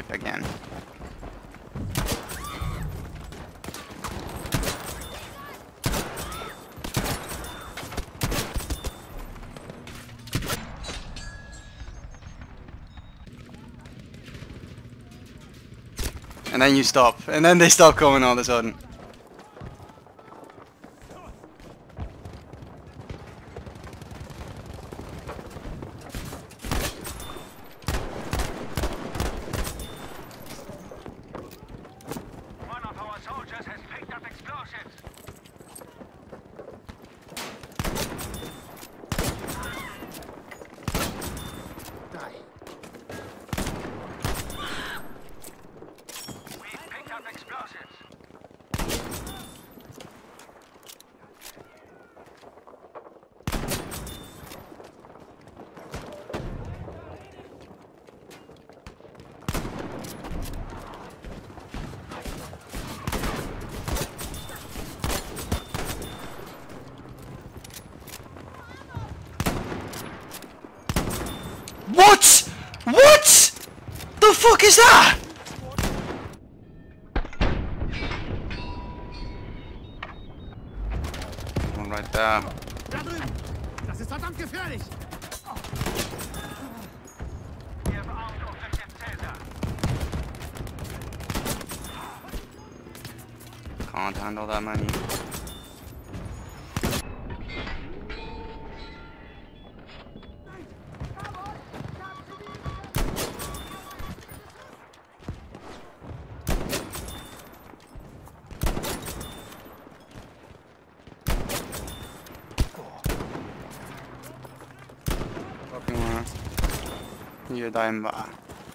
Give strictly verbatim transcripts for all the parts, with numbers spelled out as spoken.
again. And then you stop, and then they stop coming all of a sudden. One of our soldiers has picked up explosives. Die. We've picked up explosives. What? What? The fuck is that? One right there. Da drüben! Das ist verdammt gefährlich! Wir beeindrucken den Cäsar. Can't handle that many. Hier dahin war.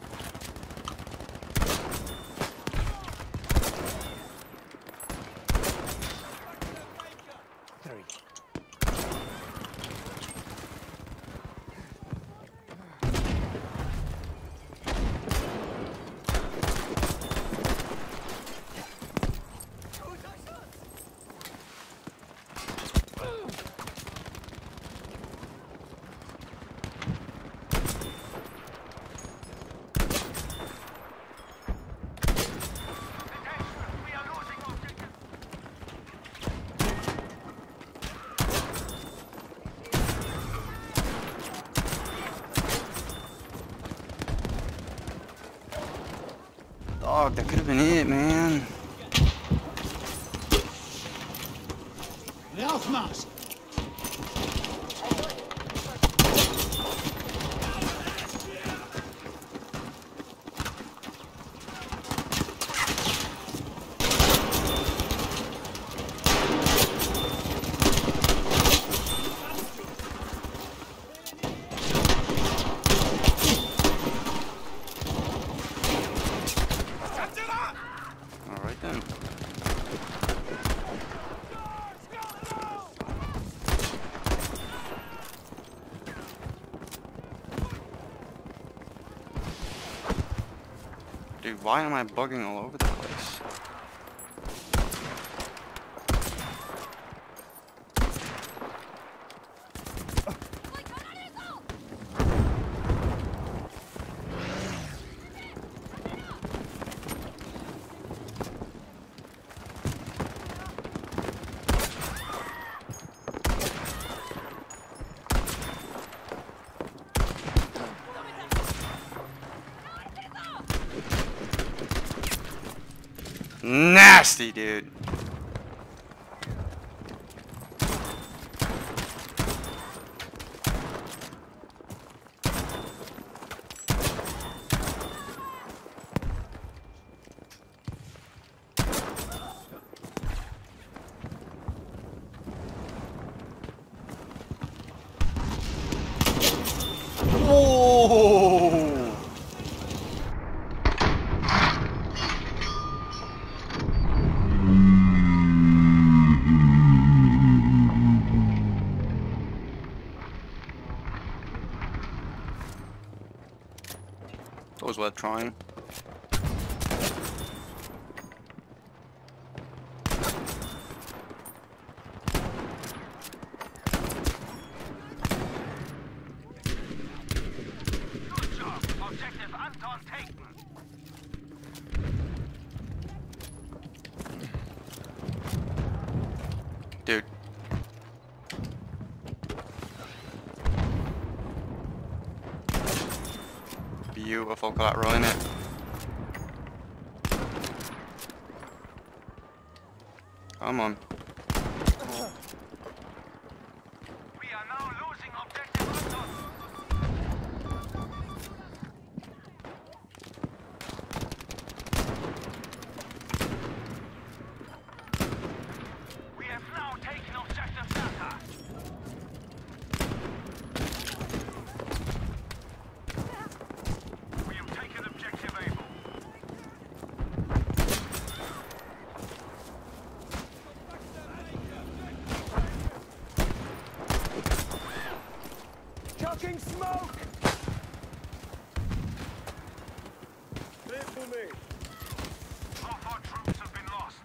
Dog, that could have been it, man. Aufmarsch! Alright then. Dude, why am I bugging all over the place? Nasty, dude. Whoa! That was worth trying. Good job. Objective Anton taken. Dude. Beautiful collateral, innit? Come on. We are now losing objective Anton. We have now taken objective Zata. We have taken objective Able. Chucking smoke! Clear for me. Half our troops have been lost.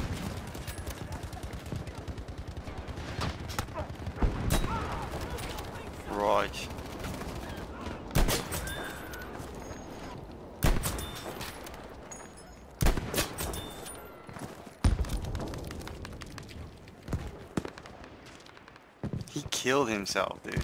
Right. He killed himself, dude.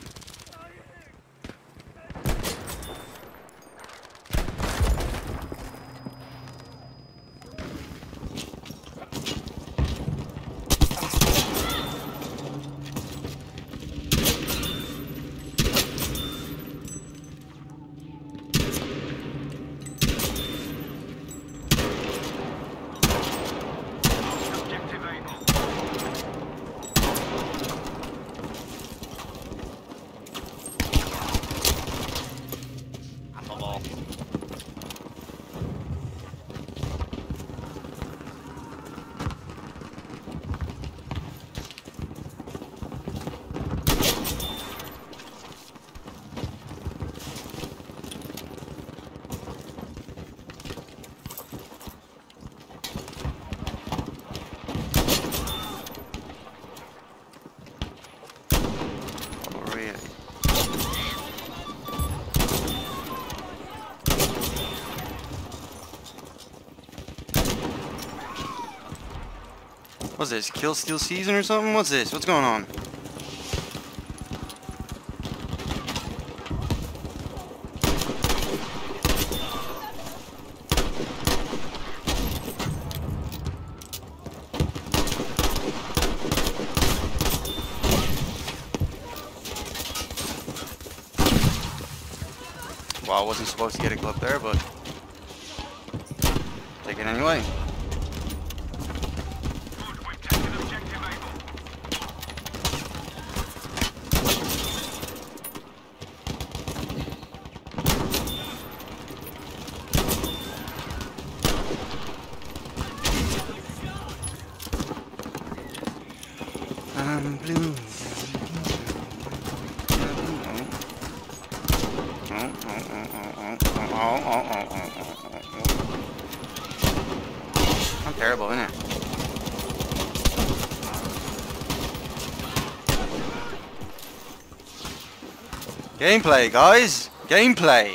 Objective Able. Hello. Oh, really? What's this? Kill Steal Season or something? What's this? What's going on? Well, I wasn't supposed to get a clip there, but take it anyway. Good, we've taken objective Able. I'm blue. I'm terrible, isn't it? Gameplay, guys! Gameplay!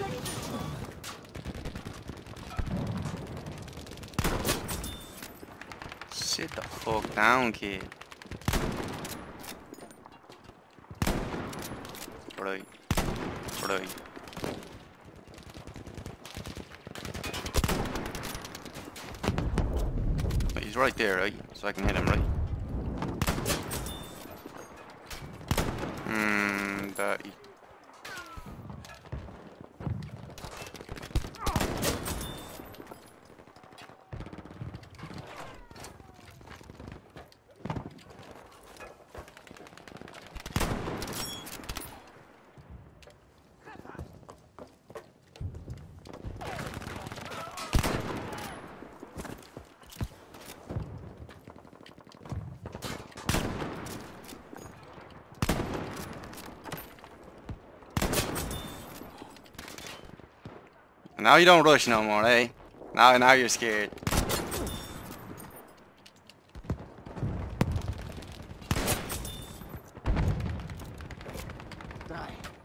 Sit the fuck down, kid. Right. Right. But he's right there, right? So I can hit him, right? Hmm, that. Now you don't rush no more, eh? Now, now you're scared. Die.